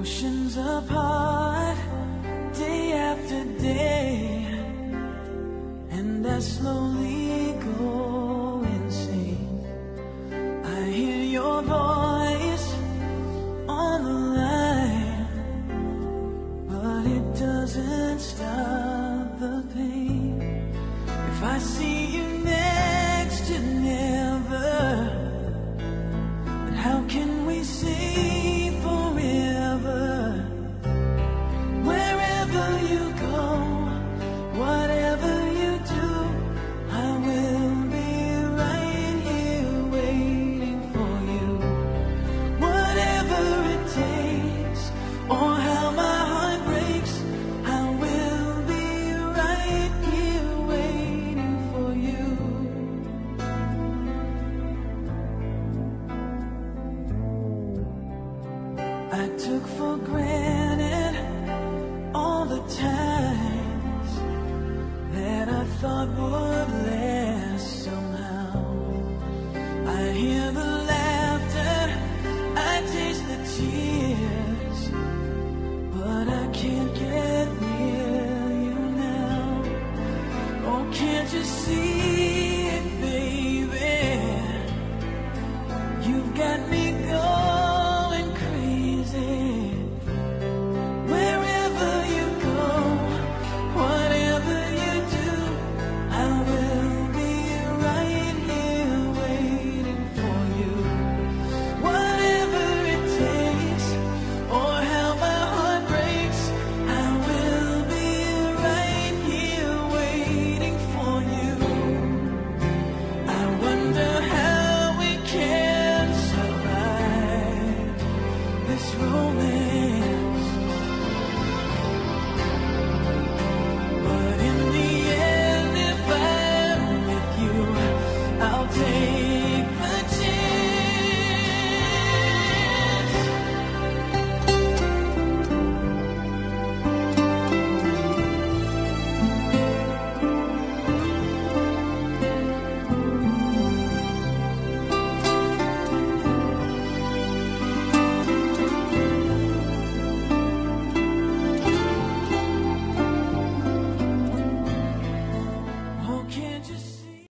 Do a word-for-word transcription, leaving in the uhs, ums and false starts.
Oceans apart, day after day, and I slowly go insane. I hear your voice on the line, but it doesn't stop the pain. If I see you next to never, then how can we say forever? Wherever you go, whatever you do, I will be right here waiting for you. Whatever it takes, or how my heart breaks, I will be right here waiting for you. I took for granted all the times that I thought would